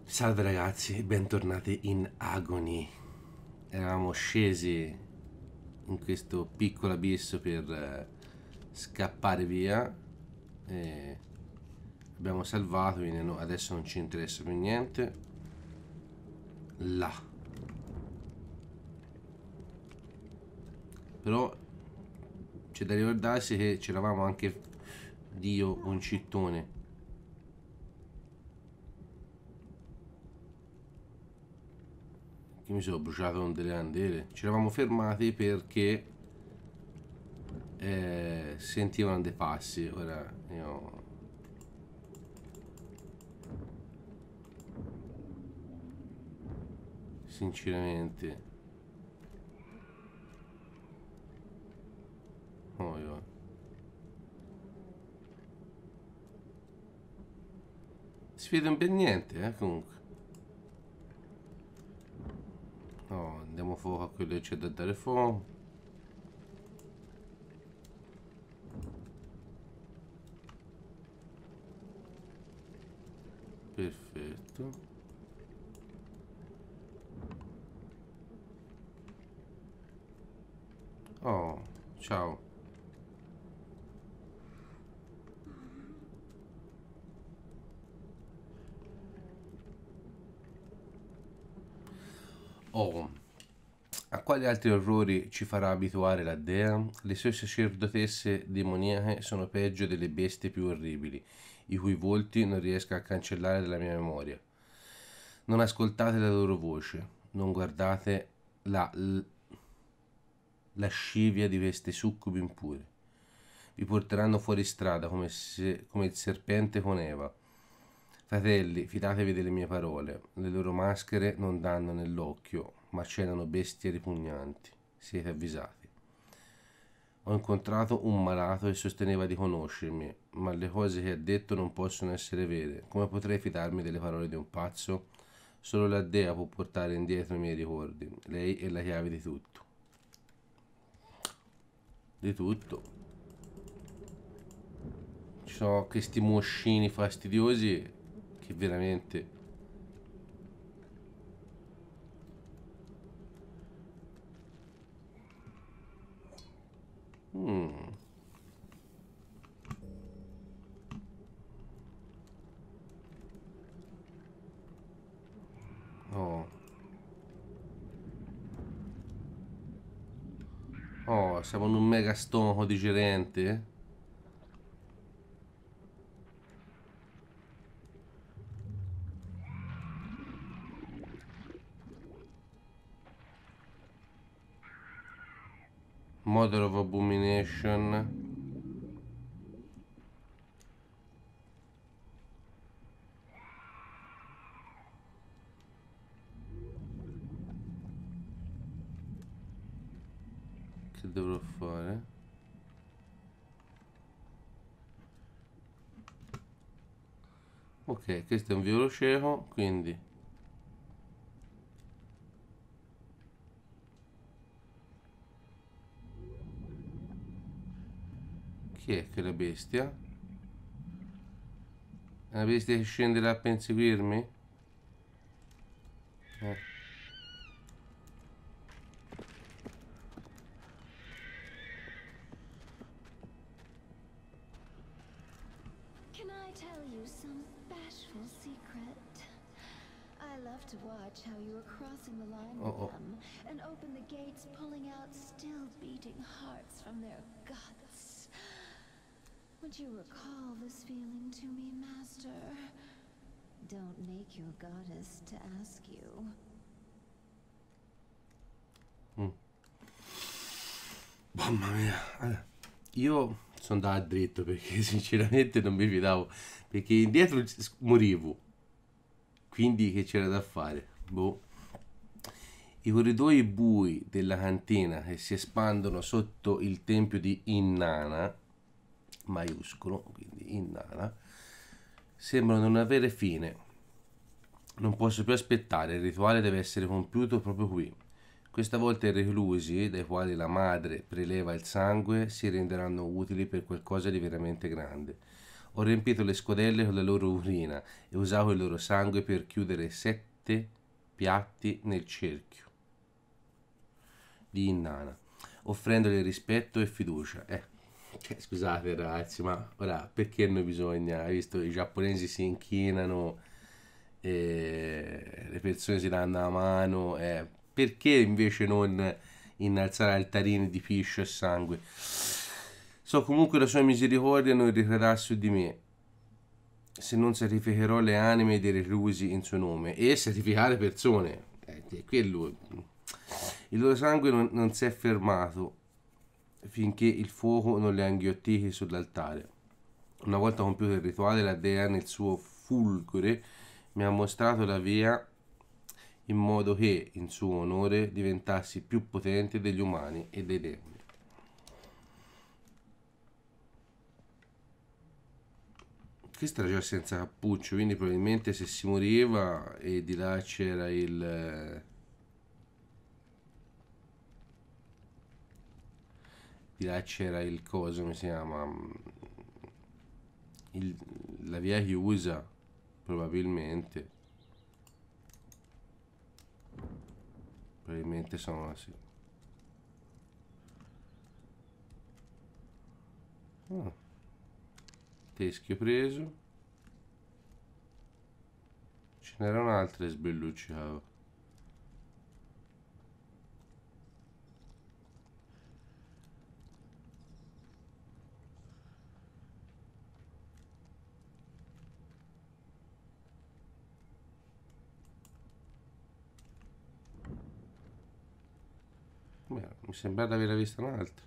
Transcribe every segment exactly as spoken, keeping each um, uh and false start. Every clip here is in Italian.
Salve ragazzi, bentornati in Agony. Eravamo scesi in questo piccolo abisso per eh, scappare via e abbiamo salvato, quindi no, adesso non ci interessa più niente. Là. Però c'è da ricordarsi che c'eravamo anche Dio un cittone. Che mi sono bruciato con delle candele. Ci eravamo fermati perché eh, sentivano dei passi. Ora io sinceramente oh, io. Si vede ben niente, eh, comunque. No, andiamo fuoco a quello che c'è da dare fuoco. Perfetto. Oh, ciao. Oh, a quali altri orrori ci farà abituare la dea? Le sue sacerdotesse demoniache sono peggio delle bestie più orribili, i cui volti non riesco a cancellare dalla mia memoria. Non ascoltate la loro voce, non guardate la l- lascivia di queste succubi impure. Vi porteranno fuori strada come, se, come il serpente con Eva. Fratelli, fidatevi delle mie parole. Le loro maschere non danno nell'occhio, ma celano bestie ripugnanti. Siete avvisati. Ho incontrato un malato e sosteneva di conoscermi, ma le cose che ha detto non possono essere vere. Come potrei fidarmi delle parole di un pazzo? Solo la dea può portare indietro i miei ricordi. Lei è la chiave di tutto. Di tutto. Ci sono questi moscini fastidiosi che veramente... Mm. Oh. Oh, siamo in un mega stomaco digerente. Mother of Abomination. Che dovrò fare? Ok, questo è un violo cieco, quindi chi è che è la bestia? È una bestia che scenderà per inseguirmi? Eh. Can I tell you some bashful secret? I love to watch how you are crossing the line with Oh, oh. them and open the gates, pulling out still beating hearts from their guts. Would you recall this feeling to me, Master? Don't make your goddess to ask you. Mm. Mamma mia. Allora, io sono andato dritto perché sinceramente non mi fidavo. Perché indietro morivo. Quindi che c'era da fare? Boh. I corridoi bui della cantina che si espandono sotto il tempio di Inanna, maiuscolo, quindi Inanna, sembrano non avere fine. Non posso più aspettare, il rituale deve essere compiuto proprio qui. Questa volta i reclusi, dai quali la madre preleva il sangue, si renderanno utili per qualcosa di veramente grande. Ho riempito le scodelle con la loro urina e usato il loro sangue per chiudere sette piatti nel cerchio di Inanna, offrendole rispetto e fiducia. Eh, cioè, scusate ragazzi, ma ora perché noi bisogna, visto i giapponesi si inchinano, eh, le persone si danno la mano, eh, perché invece non innalzare altarini di piscio e sangue? So comunque la sua misericordia non ricadrà su di me, se non sacrificherò le anime dei reclusi in suo nome, e sacrificare persone. Eh, è quello. Il loro sangue non, non si è fermato finché il fuoco non li ha inghiottiti sull'altare. Una volta compiuto il rituale, la dea nel suo fulgore mi ha mostrato la via in modo che, in suo onore, diventassi più potente degli umani e dei demoni. Questo era già senza cappuccio, quindi probabilmente se si moriva e di là c'era il... di là c'era il coso, come si chiama? Il, la via chiusa, probabilmente. Probabilmente sono sì. Oh. Teschio preso. Ce n'erano altre sbellucciavo. Beh, mi sembra di aver visto un'altra.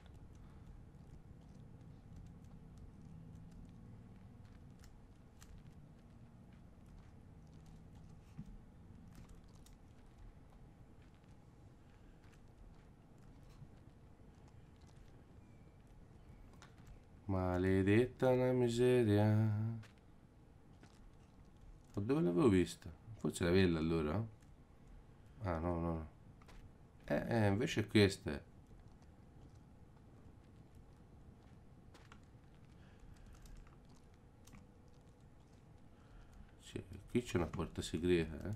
Maledetta una miseria. Ma dove l'avevo vista? Forse la vella allora? Ah no no. Eh, eh invece questa è. Sì, qui c'è una porta segreta, eh.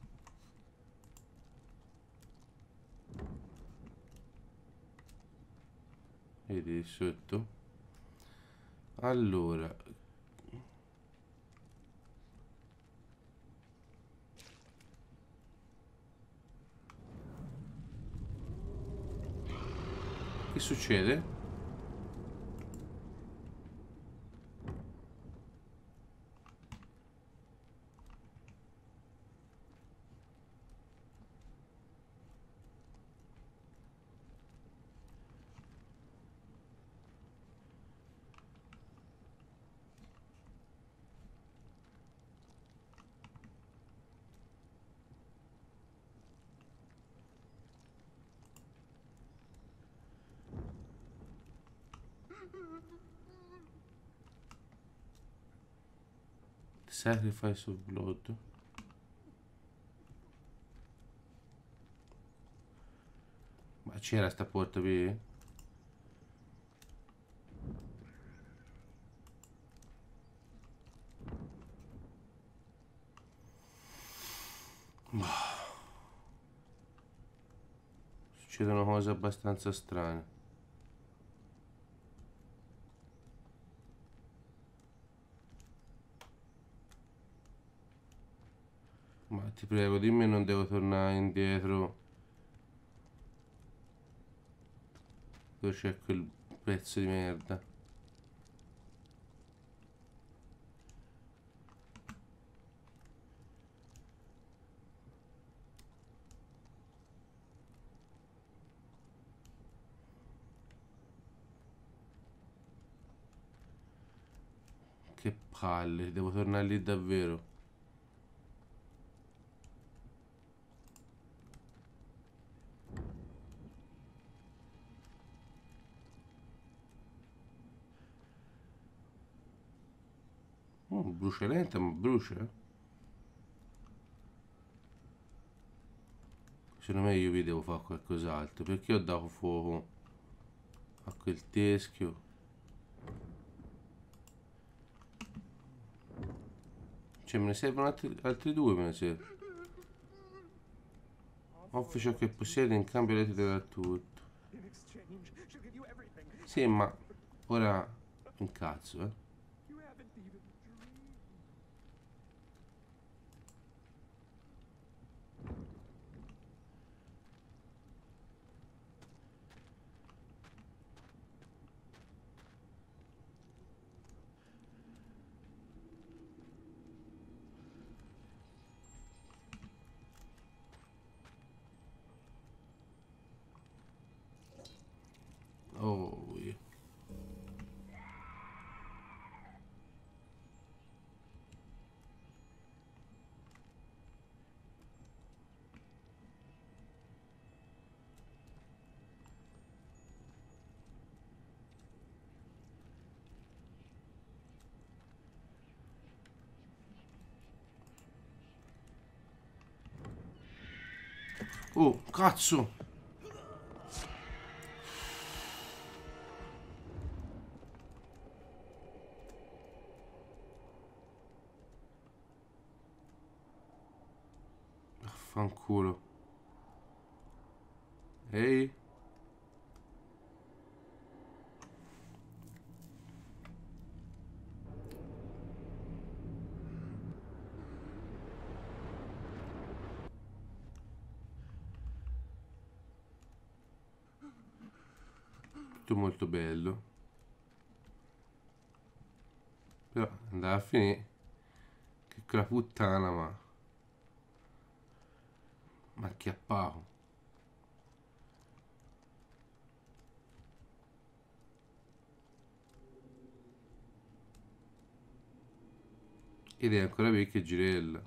Vedi sotto? Allora, che succede? Sacrifice of blood. Ma c'era sta porta qui? Succedono cose abbastanza strane. Ma ti prego, dimmi non devo tornare indietro dove c'è quel pezzo di merda. Che palle, devo tornare lì davvero. Oh, brucia lenta, ma brucia. Secondo me io vi devo fare qualcos'altro. Perché ho dato fuoco a quel teschio? Cioè me ne servono altri, altri due, me ne servono. Offri ciò che possiedi, in cambio lei ti darà tutto. Sì, ma ora un cazzo, eh. Oh, yeah. Oh, cazzo! Fanculo. Ehi? Tutto molto bello. Però andava a finire che quella puttana, ma... Ma acchiappato. Ed è ancora vecchia girella.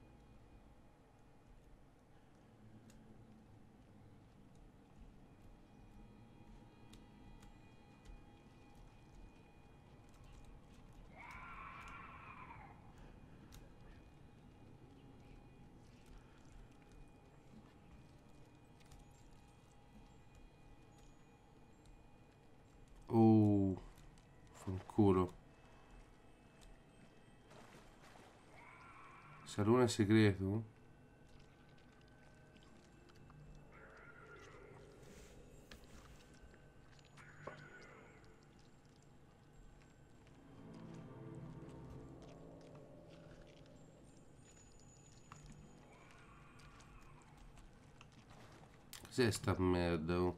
Oh, fanculo. Salone segreto? Cos'è sta merda? Oh?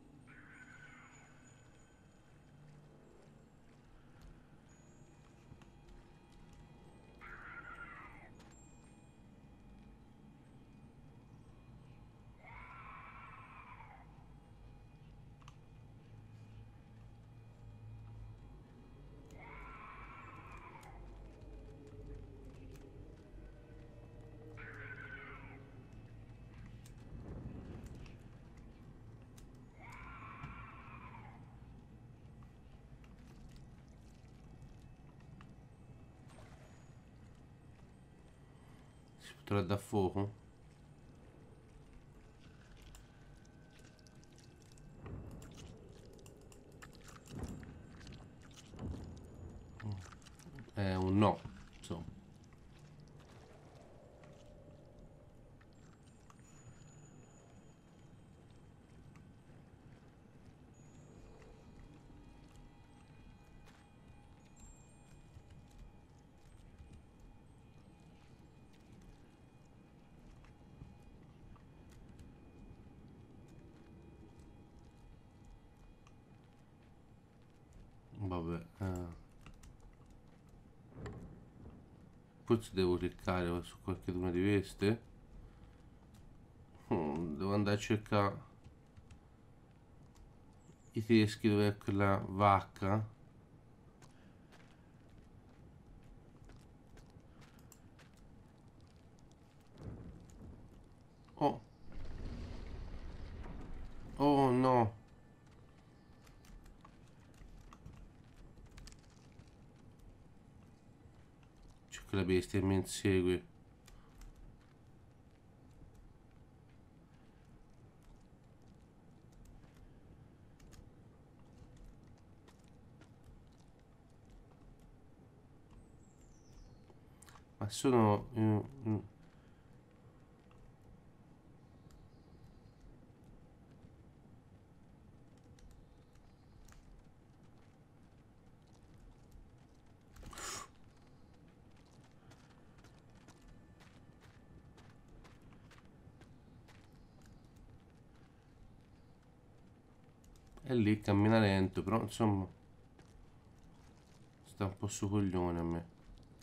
Si potrà dar fuoco? È un no, insomma. Vabbè. Eh. Forse devo cliccare su qualche una di queste. Hmm, devo andare a cercare i teschi dove è quella vacca. Oh. Oh no. C'è quella bestia che mi insegue. Ma sono... mm, mm. È lì, cammina lento, però insomma sta un po' su coglione a me.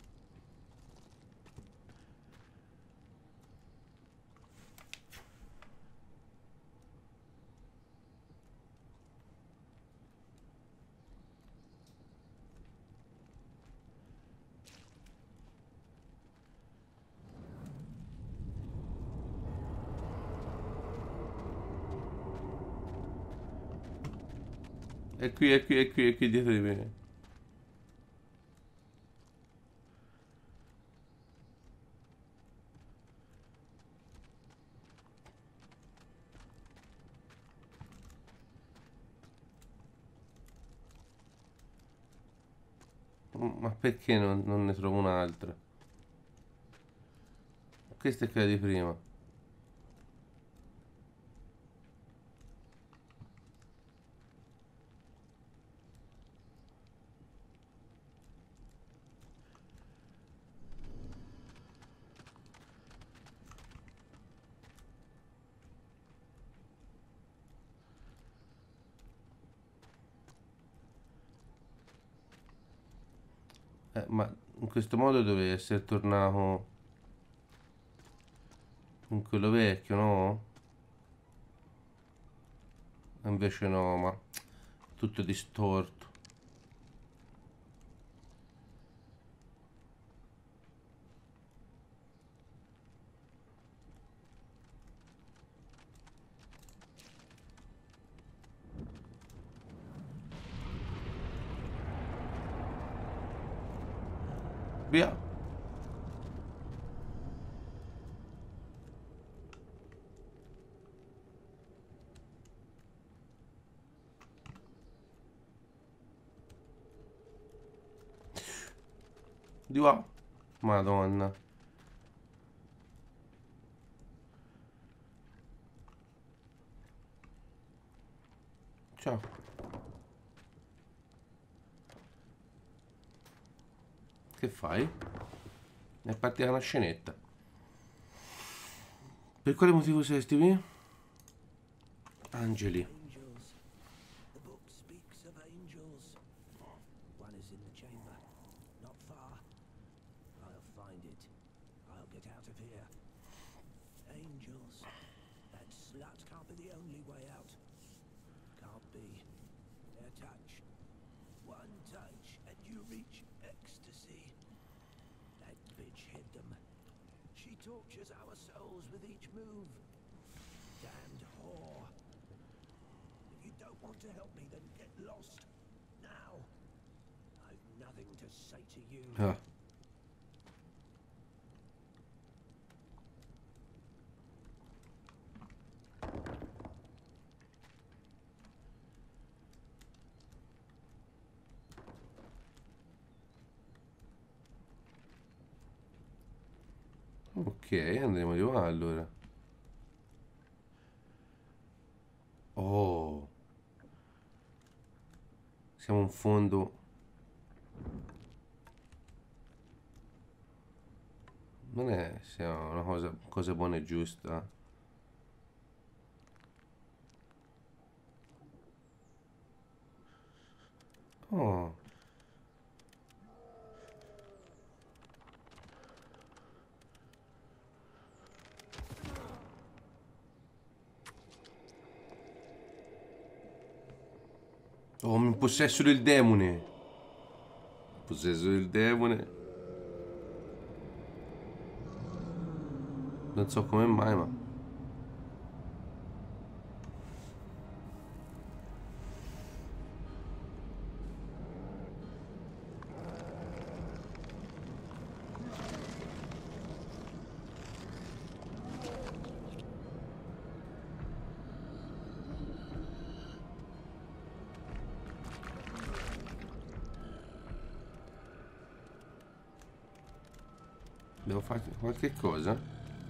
È qui, è qui, è qui, è qui dietro di me. Ma perché non, non ne trovo un'altra? Questa è quella di prima. Eh, ma in questo modo dovrei essere tornato in quello vecchio, no? Invece no, ma tutto distorto. Via. Di qua. Madonna. Ciao. Che fai? È partita una scenetta. Per quale motivo sei qui? Angeli. Angels. The book speaks of angels. One is in the chamber, not far. I'll find it. I'll get out of here. Angels. That slut can't be the only way out. Can't be. Their touch. One touch and you reach ecstasy. That bitch hid them. She tortures our souls with each move. Damned whore. If you don't want to help me, then get lost. Now. I've nothing to say to you. Ah. Ok, andremo di qua allora. Oh. Siamo in fondo. Non è sia una cosa, cosa buona e giusta. Oh. Oh, mi possesso del demone. Possesso del demone. Non so come mai, ma... Devo fare qualche cosa?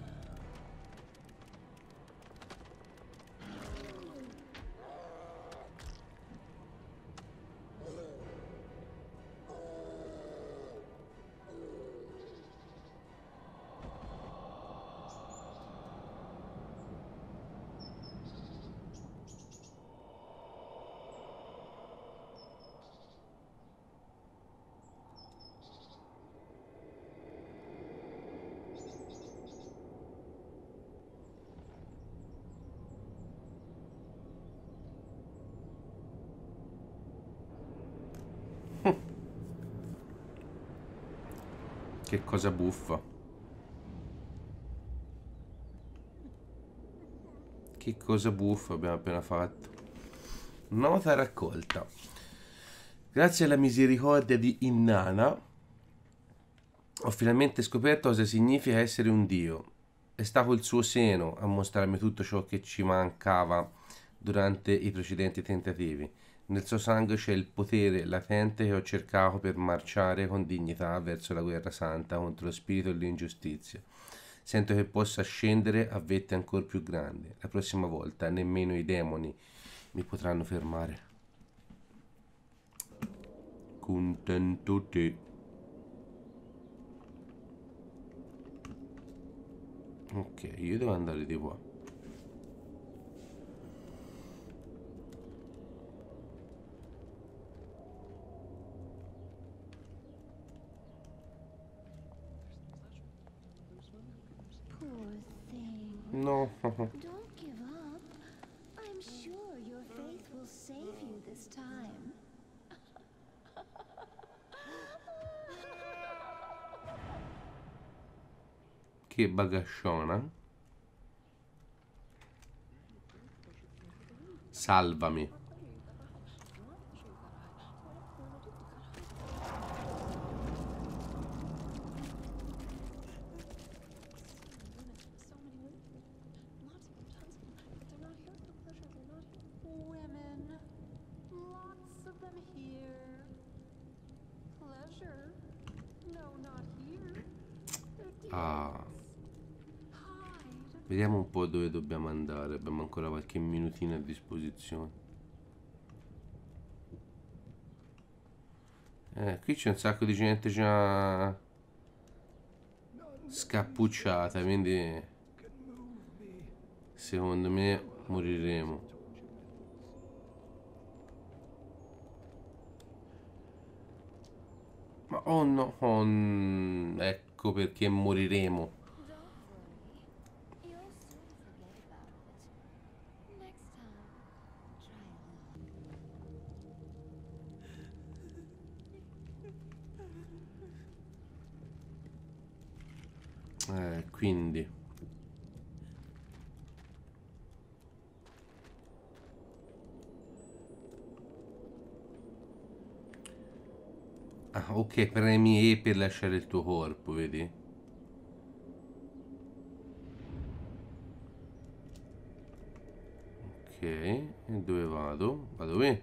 Che cosa buffa. Che cosa buffa abbiamo appena fatto. Nota raccolta. Grazie alla misericordia di Inanna ho finalmente scoperto cosa significa essere un dio. È stato il suo seno a mostrarmi tutto ciò che ci mancava durante i precedenti tentativi. Nel suo sangue c'è il potere latente che ho cercato per marciare con dignità verso la guerra santa contro lo spirito e l'ingiustizia. Sento che possa scendere a vette ancora più grandi. La prossima volta nemmeno i demoni mi potranno fermare. Contento te. Ok, io devo andare di qua. No. Don't give up. I'm sure your faith will save you this time. Che bagasciona. Salvami. Ah. Vediamo un po' dove dobbiamo andare. Abbiamo ancora qualche minutino a disposizione. Eh, qui c'è un sacco di gente già scappucciata, quindi secondo me moriremo. Ma oh no, oh, n- ecco perché moriremo. Eh, quindi ah, ok, premi E per lasciare il tuo corpo, vedi? Ok, e dove vado? Vado qui.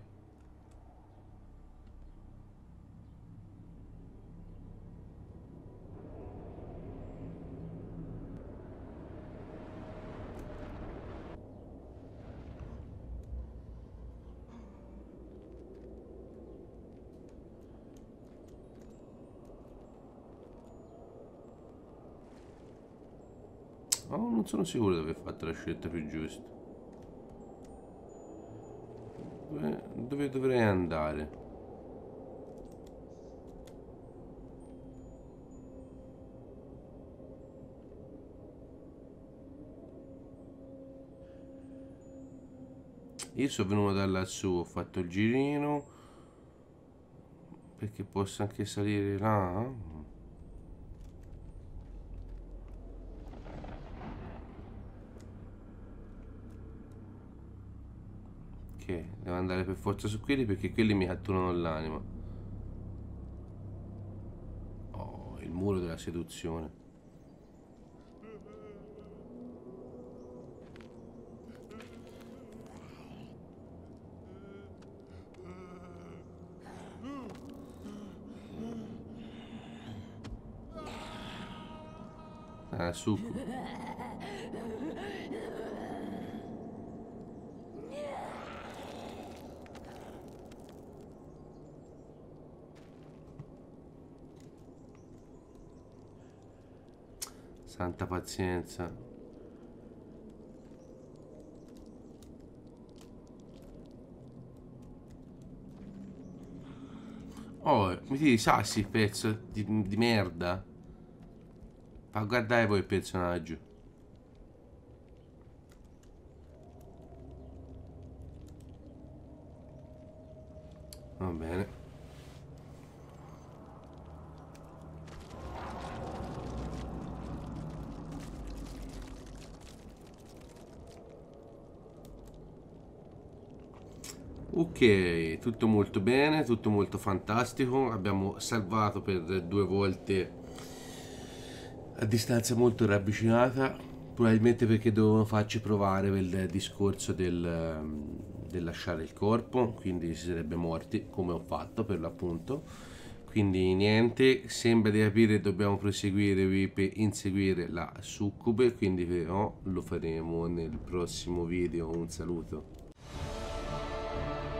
Oh, non sono sicuro di aver fatto la scelta più giusta. Dove, dove dovrei andare? Io sono venuto da lassù, ho fatto il girino perché posso anche salire là. Ok, devo andare per forza su quelli perché quelli mi catturano l'anima. Oh, il muro della seduzione. Ah, succubo. Santa pazienza. Oh, mi tiri i sassi, pezzo di, di merda. Fa guardare poi il personaggio. Va bene. Ok, tutto molto bene, tutto molto fantastico. Abbiamo salvato per due volte a distanza molto ravvicinata, probabilmente perché dovevano farci provare il discorso del, del lasciare il corpo, quindi si sarebbe morti, come ho fatto per l'appunto. Quindi niente, sembra di capire che dobbiamo proseguire per inseguire la succube, quindi però lo faremo nel prossimo video. Un saluto.